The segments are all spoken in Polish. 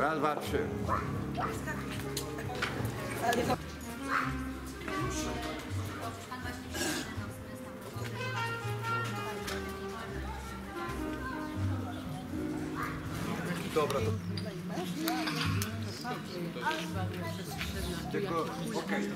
Raz, dwa, trzy. Dobra, to... Tylko, okej.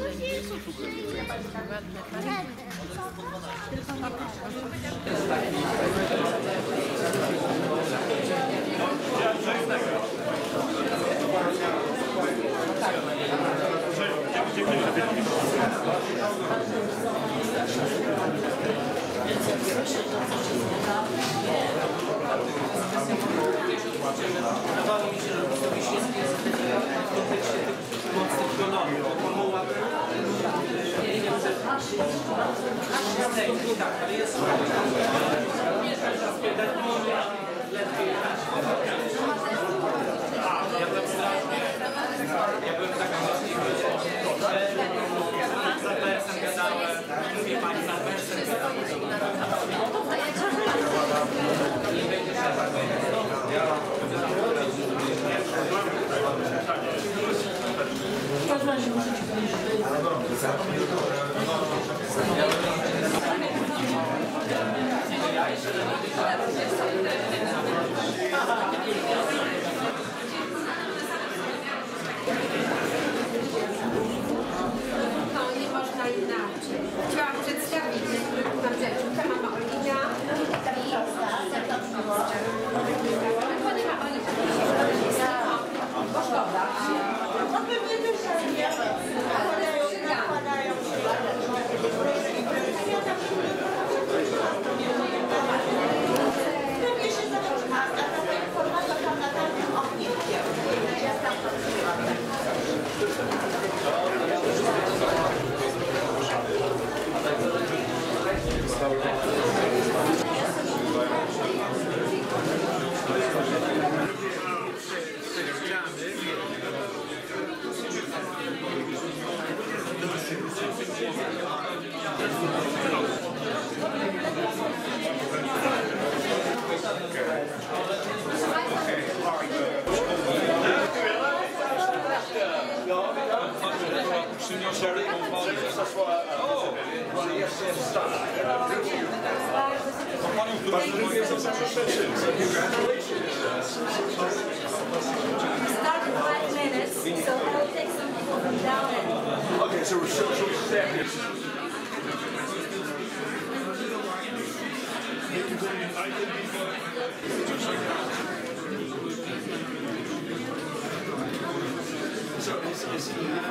Wydawało mi się, że Wysoki jest w kontekście tych mocnych ekonomii, bo formuła nie wiem, że tak, ale jest lepiej. Ja byłem taka możliwa, za wersem gadałem, wie pani, za wersem nie będzie To nie można inaczej. Chciałam przedstawić nam rzeczy. To mama Olina i ma Olina. Bo szkoda. No pewnie też pewnie się zaczyna, a ta informacja tam na tamtym oknie. Ja tam patrzyłam. Przyniosę rybą wodę. Panią, która jest za Okay, so should we stand here? So is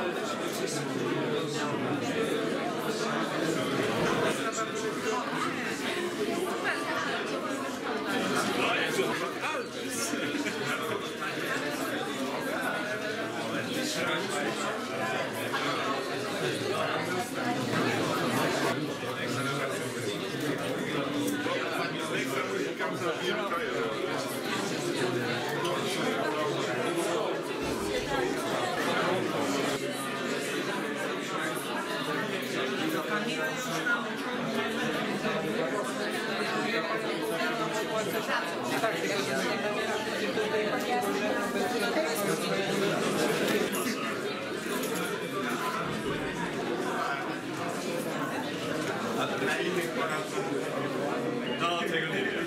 No, tego nie wiem.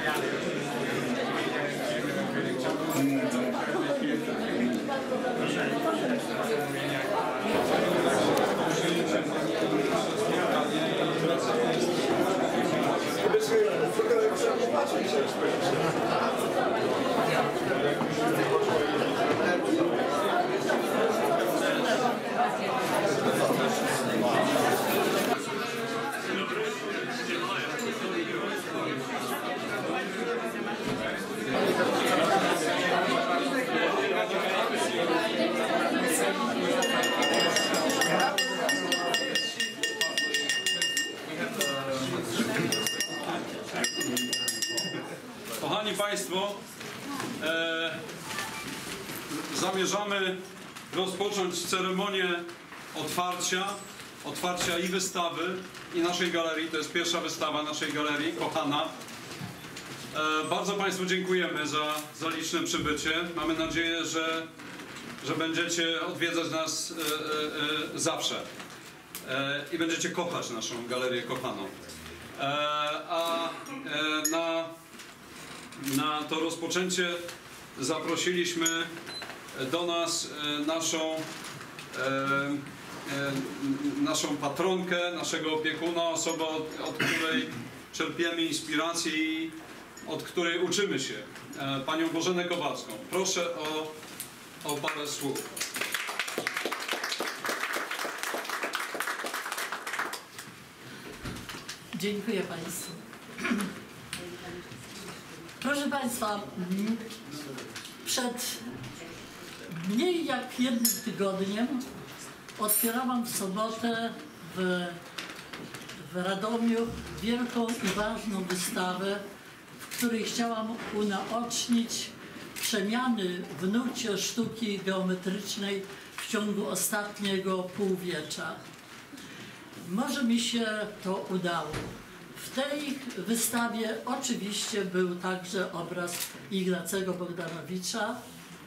Kochani Państwo, zamierzamy rozpocząć ceremonię otwarcia i wystawy, i naszej galerii. To jest pierwsza wystawa naszej galerii, kochana. Bardzo Państwu dziękujemy za liczne przybycie. Mamy nadzieję, że będziecie odwiedzać nas zawsze i będziecie kochać naszą galerię kochaną. Na to rozpoczęcie zaprosiliśmy do nas naszą patronkę, naszego opiekuna, osobę, od której czerpiemy inspirację i od której uczymy się, panią Bożenę Kowalską. Proszę o parę słów. Dziękuję Państwu. Proszę Państwa, przed mniej jak jednym tygodniem otwierałam w sobotę w Radomiu wielką i ważną wystawę, w której chciałam unaocznić przemiany w nurcie sztuki geometrycznej w ciągu ostatniego półwiecza. Może mi się to udało. W tej wystawie oczywiście był także obraz Ignacego Bogdanowicza,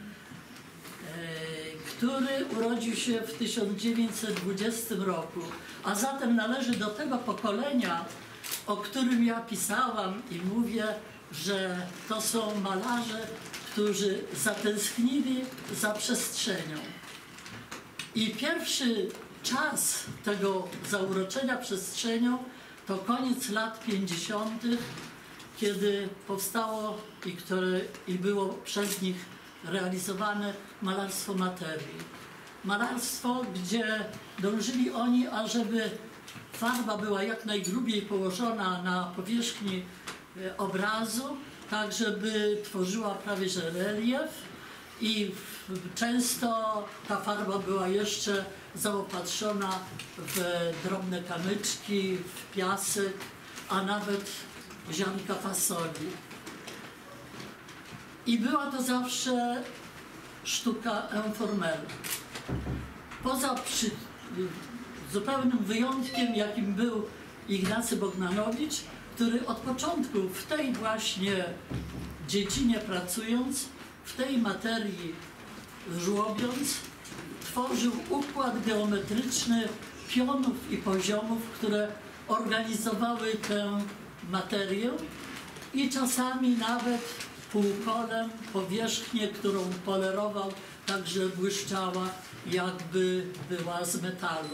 który urodził się w 1920 roku, a zatem należy do tego pokolenia, o którym ja pisałam i mówię, że to są malarze, którzy zatęsknili za przestrzenią. I pierwszy czas tego zauroczenia przestrzenią to koniec lat 50., kiedy powstało i było przez nich realizowane malarstwo materii. Malarstwo, gdzie dążyli oni, ażeby farba była jak najgrubiej położona na powierzchni obrazu, tak żeby tworzyła prawie że relief i często ta farba była jeszcze zaopatrzona w drobne kamyczki, w piasek, a nawet ziarnka fasoli. I była to zawsze sztuka informelle. Poza zupełnym wyjątkiem, jakim był Ignacy Bogdanowicz, który od początku w tej właśnie dziedzinie pracując, w tej materii żłobiąc, tworzył układ geometryczny pionów i poziomów, które organizowały tę materię i czasami nawet półkolem powierzchnię, którą polerował, tak że błyszczała, jakby była z metalu.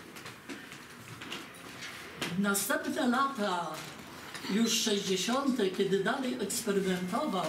Następne lata, już 60., kiedy dalej eksperymentował,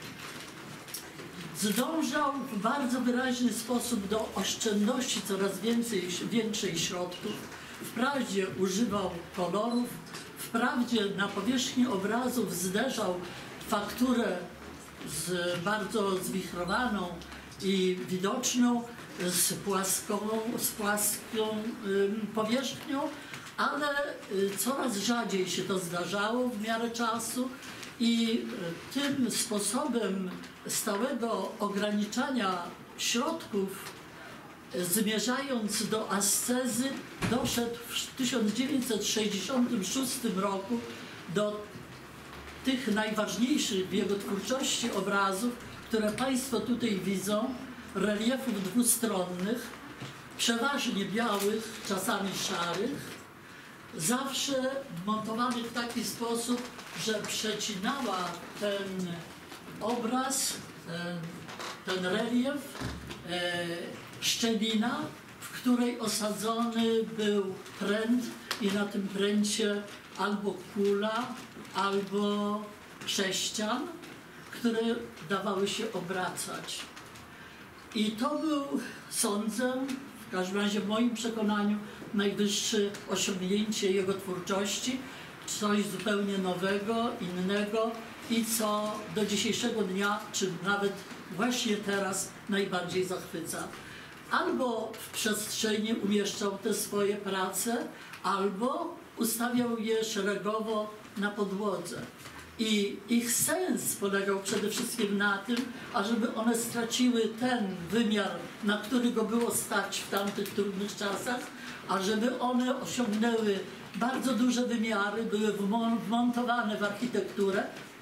zdążał w bardzo wyraźny sposób do oszczędności coraz większej środków. Wprawdzie używał kolorów, wprawdzie na powierzchni obrazów zderzał fakturę bardzo zwichrowaną i widoczną z płaską powierzchnią, ale coraz rzadziej się to zdarzało w miarę czasu i tym sposobem stałego ograniczania środków, zmierzając do ascezy, doszedł w 1966 roku do tych najważniejszych w jego twórczości obrazów, które Państwo tutaj widzą, reliefów dwustronnych, przeważnie białych, czasami szarych, zawsze montowanych w taki sposób, że przecinała ten obraz, ten relief, szczelina, w której osadzony był pręt i na tym pręcie albo kula, albo sześcian, które dawały się obracać. I to był, sądzę, w każdym razie w moim przekonaniu, najwyższe osiągnięcie jego twórczości, coś zupełnie nowego, innego i co do dzisiejszego dnia, czy nawet właśnie teraz najbardziej zachwyca. Albo w przestrzeni umieszczał te swoje prace, albo ustawiał je szeregowo na podłodze. I ich sens polegał przede wszystkim na tym, ażeby one straciły ten wymiar, na który go było stać w tamtych trudnych czasach, ażeby one osiągnęły bardzo duże wymiary, były wmontowane w architekturę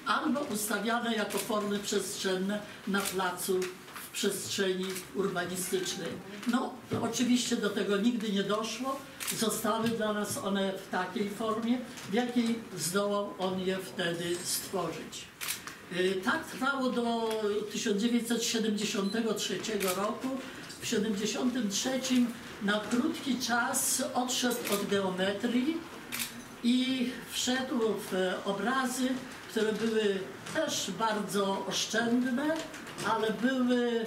albo ustawiane jako formy przestrzenne na placu w przestrzeni urbanistycznej. No, oczywiście do tego nigdy nie doszło. Zostały dla nas one w takiej formie, w jakiej zdołał on je wtedy stworzyć. Tak trwało do 1973 roku. W 1973 na krótki czas odszedł od geometrii i wszedł w obrazy, które były też bardzo oszczędne, ale były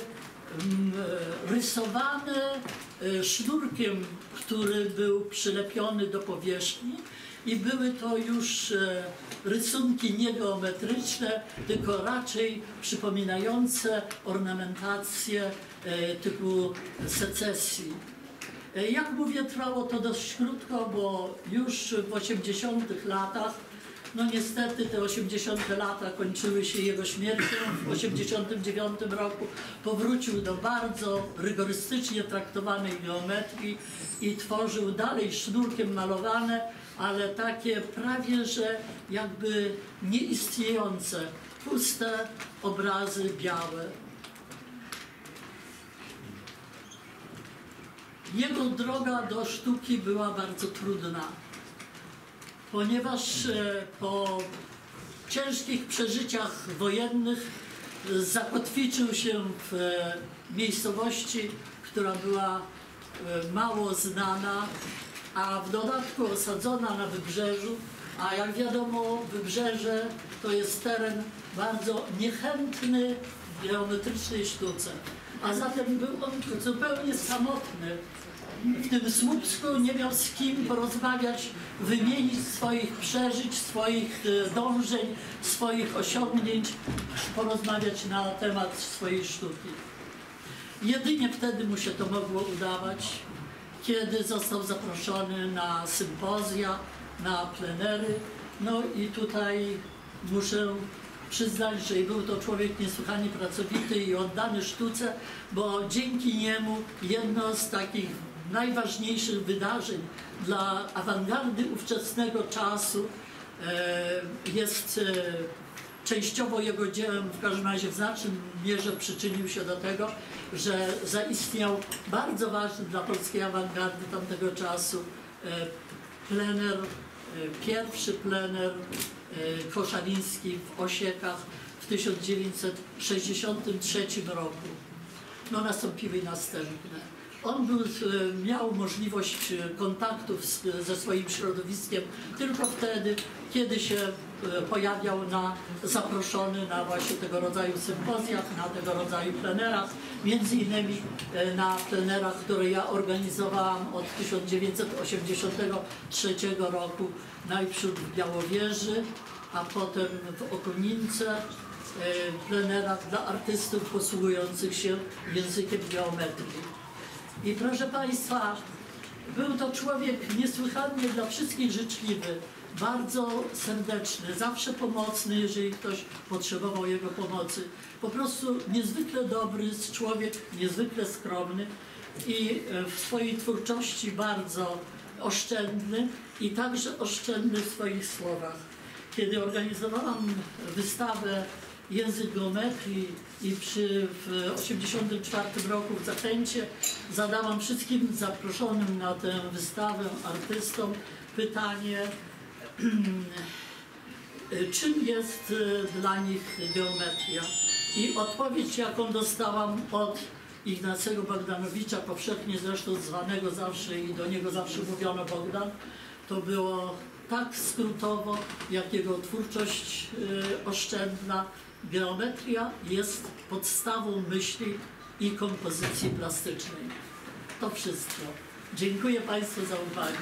rysowane sznurkiem, który był przylepiony do powierzchni i były to już rysunki nie geometryczne, tylko raczej przypominające ornamentację typu secesji. Jak mówię, trwało to dość krótko, bo już w 80 latach, no niestety te 80 lata kończyły się jego śmiercią. W 89 roku powrócił do bardzo rygorystycznie traktowanej geometrii i tworzył dalej sznurkiem malowane, ale takie prawie że jakby nieistniejące, puste obrazy białe. Jego droga do sztuki była bardzo trudna, ponieważ po ciężkich przeżyciach wojennych zakotwiczył się w miejscowości, która była mało znana, a w dodatku osadzona na wybrzeżu, a jak wiadomo, wybrzeże to jest teren bardzo niechętny geometrycznej sztuce. A zatem był on zupełnie samotny. W tym Słupsku nie miał z kim porozmawiać, wymienić swoich przeżyć, swoich dążeń, swoich osiągnięć, porozmawiać na temat swojej sztuki. Jedynie wtedy mu się to mogło udawać, kiedy został zaproszony na sympozja, na plenery. No i tutaj muszę przyznać, że był to człowiek niesłychanie pracowity i oddany sztuce, bo dzięki niemu jedno z takich najważniejszych wydarzeń dla awangardy ówczesnego czasu jest częściowo jego dziełem, w każdym razie w znacznej mierze przyczynił się do tego, że zaistniał bardzo ważny dla polskiej awangardy tamtego czasu plener, pierwszy plener koszaliński w Osiekach w 1963 roku. No nastąpiły następne. On miał możliwość kontaktów ze swoim środowiskiem tylko wtedy, kiedy się pojawiał zaproszony na właśnie tego rodzaju sympozjach, na tego rodzaju plenerach, między innymi na plenerach, które ja organizowałam od 1983 roku, najpierw w Białowieży, a potem w Okonince, plenerach dla artystów posługujących się językiem geometrii. I proszę Państwa, był to człowiek niesłychanie dla wszystkich życzliwy, bardzo serdeczny, zawsze pomocny, jeżeli ktoś potrzebował jego pomocy. Po prostu niezwykle dobry człowiek, niezwykle skromny i w swojej twórczości bardzo oszczędny i także oszczędny w swoich słowach. Kiedy organizowałam wystawę Język geometrii i w 1984 roku w Zachęcie zadałam wszystkim zaproszonym na tę wystawę artystom pytanie, czym jest dla nich geometria. I odpowiedź, jaką dostałam od Ignacego Bogdanowicza, powszechnie zresztą zwanego zawsze i do niego zawsze mówiono Bogdan, to było tak skrótowo, jak jego twórczość oszczędna. Geometria jest podstawą myśli i kompozycji plastycznej. To wszystko. Dziękuję Państwu za uwagę.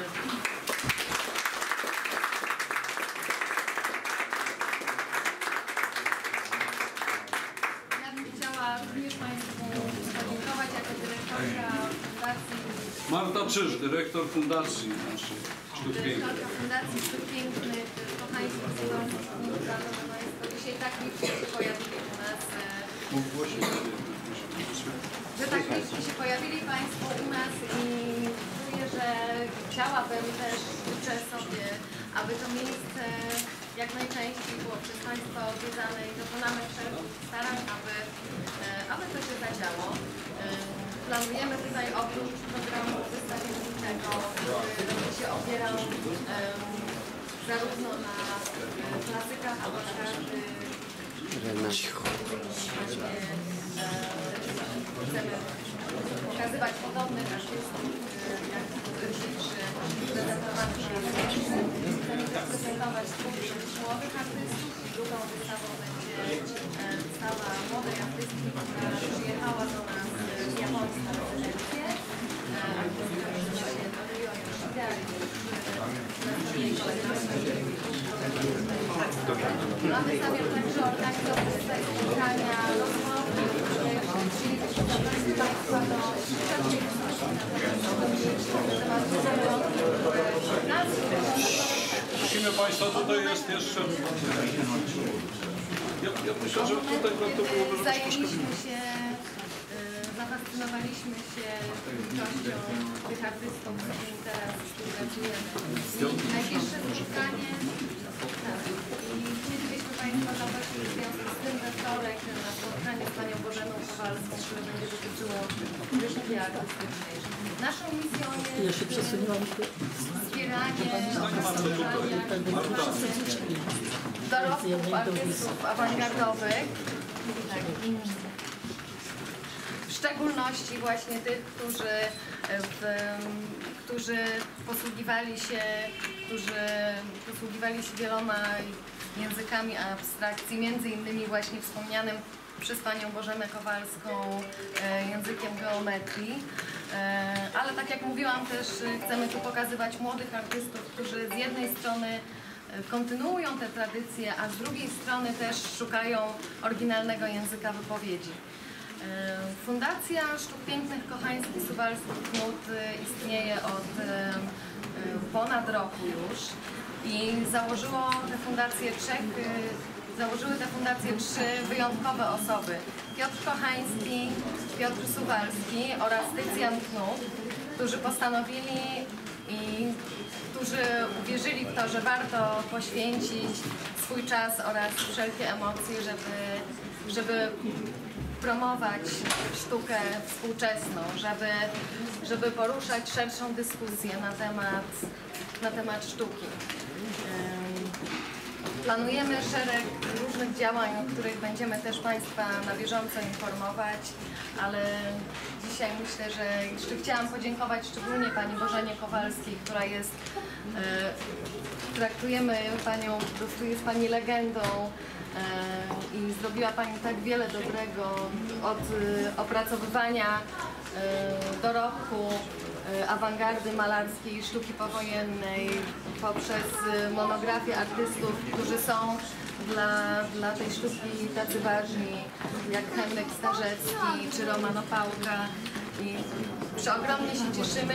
Ja bym chciała również Państwu podziękować jako dyrektorka Fundacji. Marta Czyż, dyrektor Fundacji naszej Sztuk Pięknych. Dyrektorka Fundacji Sztuk Pięknych, kochani profesorowie, dzisiaj tak licznie się pojawili u nas. Że tak licznie się pojawili Państwo u nas i czuję, że chciałabym też, życzę sobie, aby to miejsce jak najczęściej było przez Państwa odwiedzane i dokonamy wszelkich starań, aby to się zadziało. Planujemy tutaj oprócz programu wystawiennego, który będzie się opierał zarówno na klasykach awangardy, chcemy pokazywać podobnych artystów, jak dzisiejszy prezentowany chcemy prezentować twórczość młodych artystów. Drugą wystawą będzie wystawa młodej artystki, która przyjechała do nas z Japonii na rezydencję. Artystka nazywa się Norio Yoshida i jej kolejności. Mamy zamiar także organizować tutaj spotkania, rozmowy, chcielibyśmy zaprosić Państwa do szerszej Prosimy Państwa, tutaj jest jeszcze... Ja myślę, że tutaj warto byłoby, żeby Zajęliśmy się, zafascynowaliśmy się twórczością tych artystów, z którymi teraz współpracujemy. Najbliższe spotkanie, tak, i chcielibyśmy Państwa zaprosić w związku z tym we wtorek na spotkanie z Panią Bożeną Kowalską, które będzie dotyczyło sztuki artystycznej. Naszą misją jest wspieranie dorobków artystów awangardowych, w szczególności właśnie tych, którzy posługiwali się wieloma językami abstrakcji, między innymi właśnie wspomnianym przez Panią Bożenę Kowalską językiem geometrii. Ale tak jak mówiłam, też chcemy tu pokazywać młodych artystów, którzy z jednej strony kontynuują te tradycje, a z drugiej strony też szukają oryginalnego języka wypowiedzi. Fundacja Sztuk Pięknych Kochański Suwalski Knut istnieje od ponad roku już i założyły tę fundację trzy wyjątkowe osoby. Piotr Kochański, Piotr Suwalski oraz Tycjan Knut, którzy postanowili i którzy uwierzyli w to, że warto poświęcić swój czas oraz wszelkie emocje, żeby promować sztukę współczesną, żeby poruszać szerszą dyskusję na temat sztuki. Planujemy szereg różnych działań, o których będziemy też Państwa na bieżąco informować, ale dzisiaj myślę, że jeszcze chciałam podziękować szczególnie Pani Bożenie Kowalskiej, która jest, traktujemy Panią, po prostu jest Pani legendą i zrobiła Pani tak wiele dobrego od opracowywania dorobku awangardy malarskiej, sztuki powojennej, poprzez monografię artystów, którzy są dla tej sztuki tacy ważni, jak Henryk Starzecki czy Roman Opałka. I przeogromnie się cieszymy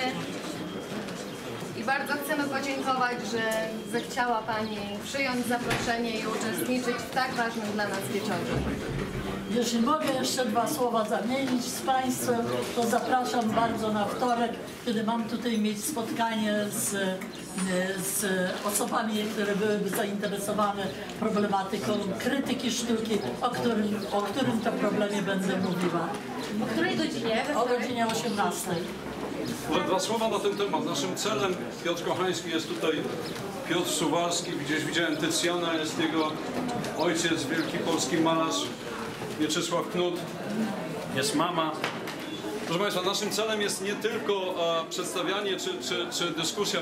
i bardzo chcemy podziękować, że zechciała Pani przyjąć zaproszenie i uczestniczyć w tak ważnym dla nas wieczorze. Jeśli mogę jeszcze dwa słowa zamienić z Państwem, to zapraszam bardzo na wtorek, kiedy mam tutaj mieć spotkanie z osobami, które byłyby zainteresowane problematyką krytyki sztuki, o którym to problemie będę mówiła. O której godzinie? O godzinie 18. Dwa słowa na ten temat. Naszym celem, Piotr Kochański jest tutaj, Piotr Suwalski, gdzieś widziałem Tycjana, jest jego ojciec, wielki polski malarz, Mieczysław Knut, jest mama. Proszę Państwa, naszym celem jest nie tylko przedstawianie czy dyskusja,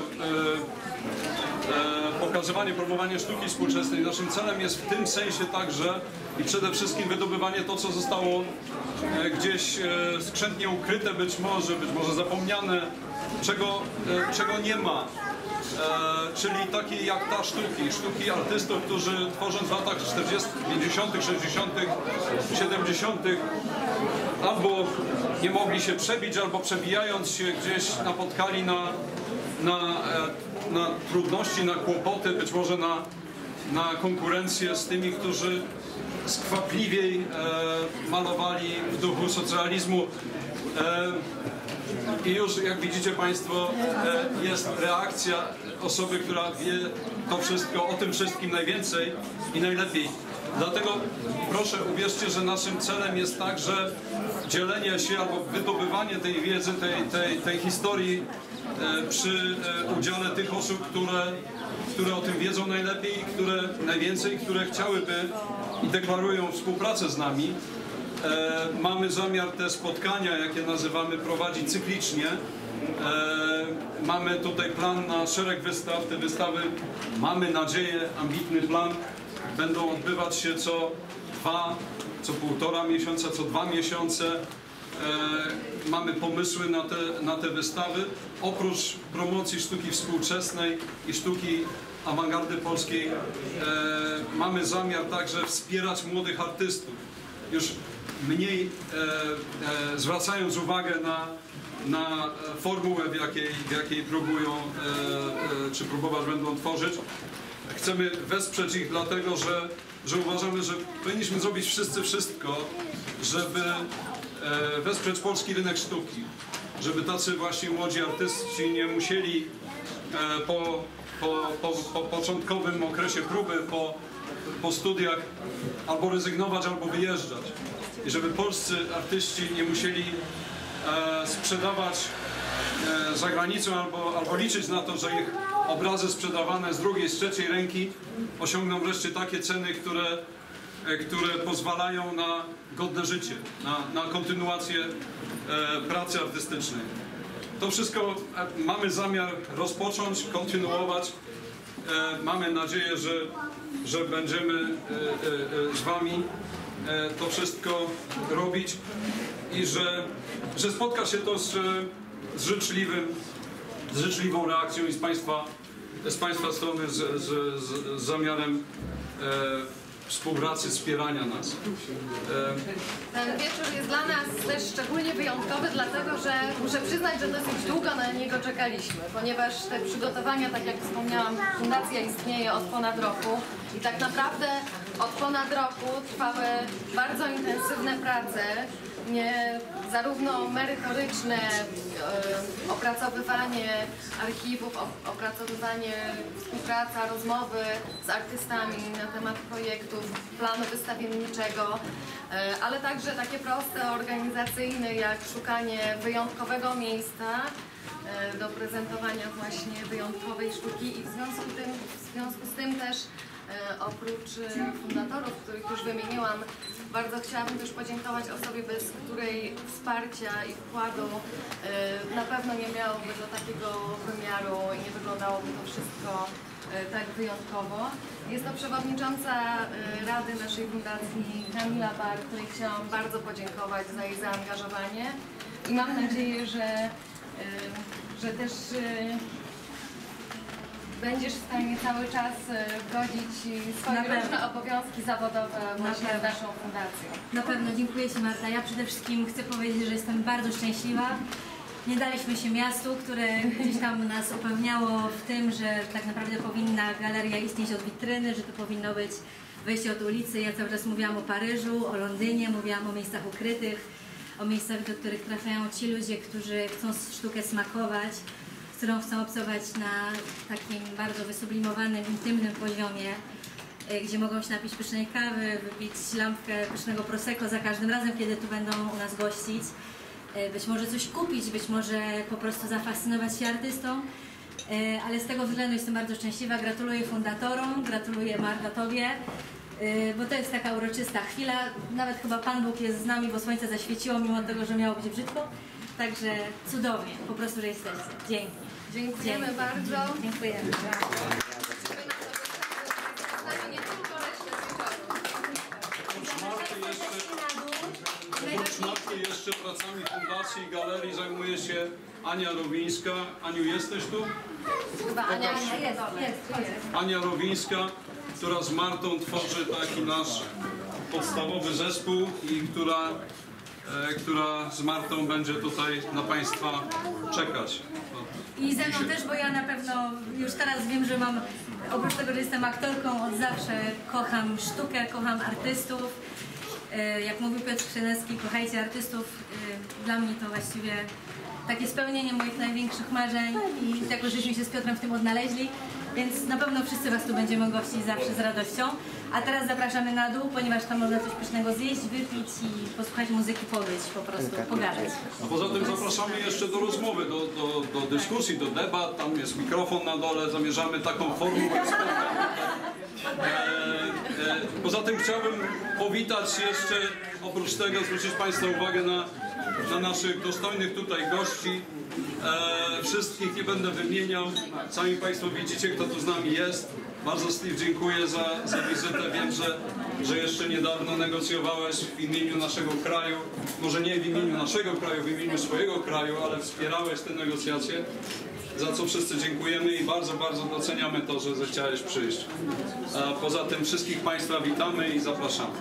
pokazywanie, promowanie sztuki współczesnej. Naszym celem jest w tym sensie także i przede wszystkim wydobywanie to, co zostało gdzieś skrzętnie ukryte, być może zapomniane, czego nie ma. Czyli takiej jak ta sztuki artystów, którzy tworząc w latach 40., 50., 60., 70. albo nie mogli się przebić, albo przebijając się gdzieś napotkali na trudności, na kłopoty, być może na konkurencję z tymi, którzy skwapliwiej malowali w duchu socjalizmu. I już, jak widzicie Państwo, jest reakcja osoby, która wie, to wszystko, o tym wszystkim najwięcej i najlepiej. Dlatego proszę uwierzcie, że naszym celem jest także dzielenie się albo wydobywanie tej wiedzy, tej historii przy udziale tych osób, które o tym wiedzą najlepiej, które najwięcej, które chciałyby i deklarują współpracę z nami. Mamy zamiar te spotkania, jakie nazywamy, prowadzić cyklicznie. Mamy tutaj plan na szereg wystaw. Te wystawy, mamy nadzieję, ambitny plan, będą odbywać się co 1,5 miesiąca, co 2 miesiące. Mamy pomysły na te wystawy. Oprócz promocji sztuki współczesnej i sztuki awangardy polskiej mamy zamiar także wspierać młodych artystów. Już mniej zwracając uwagę na formułę, w jakiej próbują czy próbować będą tworzyć. Chcemy wesprzeć ich dlatego, że uważamy, że powinniśmy zrobić wszyscy wszystko, żeby wesprzeć polski rynek sztuki. Żeby tacy właśnie młodzi artyści nie musieli po początkowym okresie próby, po studiach albo rezygnować, albo wyjeżdżać. I żeby polscy artyści nie musieli sprzedawać za granicą albo liczyć na to, że ich obrazy sprzedawane z drugiej, z trzeciej ręki osiągną wreszcie takie ceny, które pozwalają na godne życie, na kontynuację pracy artystycznej. To wszystko mamy zamiar rozpocząć, kontynuować. Mamy nadzieję, że będziemy z Wami to wszystko robić i że spotka się to z życzliwą reakcją i z Państwa strony z zamiarem współpracy, wspierania nas. Ten wieczór jest dla nas też szczególnie wyjątkowy, dlatego że muszę przyznać, że dosyć długo na niego czekaliśmy, ponieważ te przygotowania, tak jak wspomniałam, fundacja istnieje od ponad roku i tak naprawdę od ponad roku trwały bardzo intensywne prace, zarówno merytoryczne, opracowywanie archiwów, opracowywanie, współpraca, rozmowy z artystami na temat projektów, planu wystawienniczego, ale także takie proste, organizacyjne, jak szukanie wyjątkowego miejsca do prezentowania właśnie wyjątkowej sztuki i w związku z tym też oprócz fundatorów, których już wymieniłam, bardzo chciałabym też podziękować osobie, bez której wsparcia i wkładu na pewno nie miałoby to takiego wymiaru i nie wyglądałoby to wszystko tak wyjątkowo. Jest to przewodnicząca Rady naszej fundacji Kamila Bar, której chciałam bardzo podziękować za jej zaangażowanie i mam nadzieję, że też będziesz w stanie cały czas godzić swoje różne obowiązki zawodowe właśnie z naszą fundacją. Na pewno, dziękuję Ci, Marta. Ja przede wszystkim chcę powiedzieć, że jestem bardzo szczęśliwa. Nie daliśmy się miastu, które gdzieś tam nas upewniało w tym, że tak naprawdę powinna galeria istnieć od witryny, że to powinno być wejście od ulicy. Ja cały czas mówiłam o Paryżu, o Londynie, mówiłam o miejscach ukrytych, o miejscach, do których trafiają ci ludzie, którzy chcą sztukę smakować, z którą chcą obcować na takim bardzo wysublimowanym, intymnym poziomie, gdzie mogą się napić pysznej kawy, wypić lampkę pysznego prosecco za każdym razem, kiedy tu będą u nas gościć. Być może coś kupić, być może po prostu zafascynować się artystą, ale z tego względu jestem bardzo szczęśliwa. Gratuluję fundatorom, gratuluję Marta Tobie, bo to jest taka uroczysta chwila. Nawet chyba Pan Bóg jest z nami, bo słońce zaświeciło, mimo tego, że miało być brzydko. Także cudownie, po prostu, że jesteście. Dzięki. Dziękujemy bardzo. Dziękujemy. Oprócz Marty jeszcze pracami fundacji i galerii zajmuje się Ania Rowińska. Aniu, jesteś tu? Chyba Ania jest. Ania Rowińska, która z Martą tworzy taki nasz podstawowy zespół i która z Martą będzie tutaj na Państwa czekać. I ze mną też, bo ja na pewno już teraz wiem, że mam, oprócz tego, że jestem aktorką, od zawsze kocham sztukę, kocham artystów Jak mówił Piotr Chrzanowski, kochajcie artystów. Dla mnie to właściwie takie spełnienie moich największych marzeń i tak, żeśmy się z Piotrem w tym odnaleźli, więc na pewno wszyscy Was tu będziemy gościć zawsze z radością. A teraz zapraszamy na dół, ponieważ tam można coś pysznego zjeść, wypić i posłuchać muzyki, pobyć, po prostu pogadać. A poza tym zapraszamy jeszcze do rozmowy, do dyskusji, do debat. Tam jest mikrofon na dole, zamierzamy taką formułę spotkań. Poza tym chciałbym powitać jeszcze, oprócz tego zwrócić Państwa uwagę na naszych dostojnych tutaj gości. Wszystkich nie będę wymieniał. Sami Państwo widzicie, kto tu z nami jest. Bardzo Steve dziękuję za wizytę. Wiem, że jeszcze niedawno negocjowałeś w imieniu naszego kraju. Może nie w imieniu naszego kraju, w imieniu swojego kraju, ale wspierałeś te negocjacje. Za co wszyscy dziękujemy i bardzo, bardzo doceniamy to, że zechciałeś przyjść. Poza tym wszystkich Państwa witamy i zapraszamy.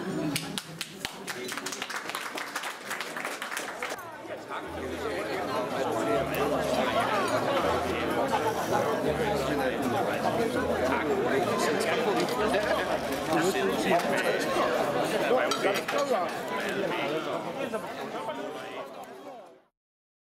Zobacz.